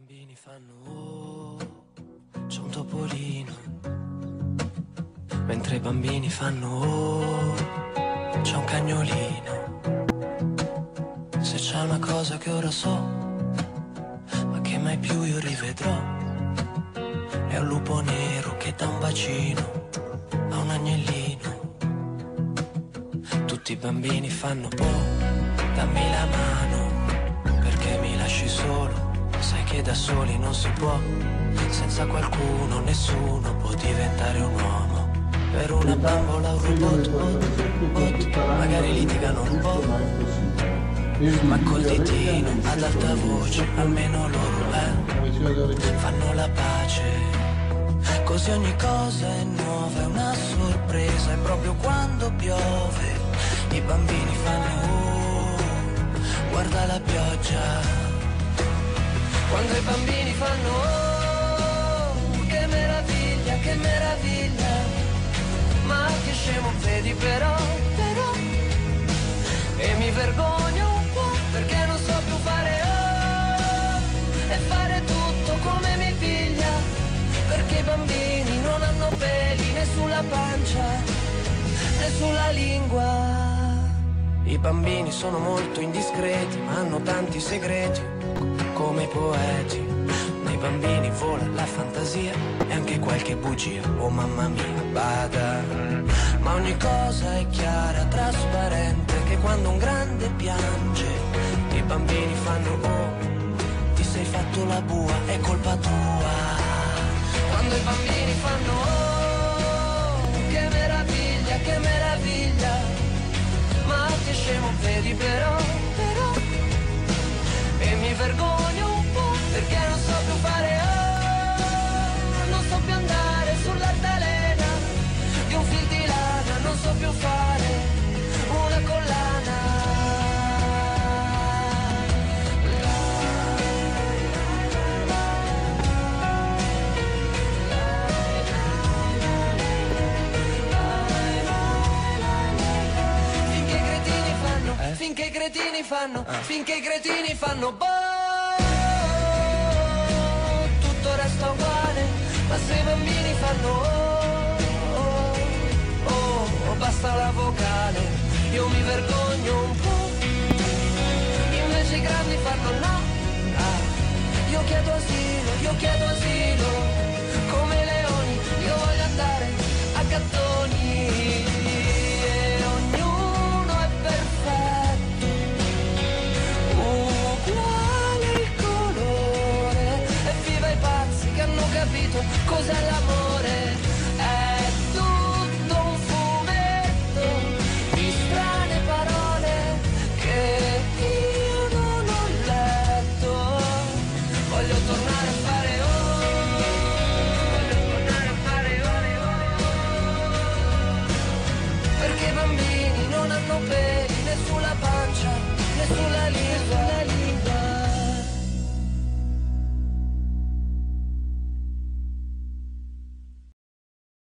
bambini fanno oh, c'è un topolino, mentre i bambini fanno oh, c'è un cagnolino. Se c'è una cosa che ora so, ma che mai più io rivedrò, è un lupo nero che dà un bacino a un agnellino. Tutti i bambini fanno oh, dammi la mano, perché mi lasci solo. Sai che da soli non si può, senza qualcuno nessuno può diventare un uomo. Per una bambola un robot, magari litigano un po', ma col ditino ad alta voce almeno loro fanno la pace. Così ogni cosa è nuova, è una sorpresa, e proprio quando piove i bambini fanno oh, guarda la pioggia. Quando i bambini fanno oh, che meraviglia, che meraviglia, ma che scemo vedi però, e mi vergogno un po' perché non so più fare oh, e fare tutto come mi piglia, perché i bambini non hanno peli né sulla pancia né sulla lingua. I bambini sono molto indiscreti, ma hanno tanti segreti, come i poeti. Nei bambini vola la fantasia e anche qualche bugia, oh mamma mia, bada. Ma ogni cosa è chiara, trasparente, che quando un grande piange, i bambini fanno oh, ti sei fatto la bua, è colpa tua. Quando i bambini fanno oh, che meraviglia, che meraviglia, ma che scemo vedi però, e mi vergogno un po' perché non so più fare oh, non so più andare sull'altalena di un fil di lana, non so più fare una collana. Finché i cretini fanno, finché i cretini fanno boh, tutto resta uguale, ma se i bambini fanno oh, oh, oh, basta la vocale, io mi vergogno un po', invece i grandi fanno no, io chiedo asilo, come leoni, io voglio andare a gattoni. Capito cos'è l'amore?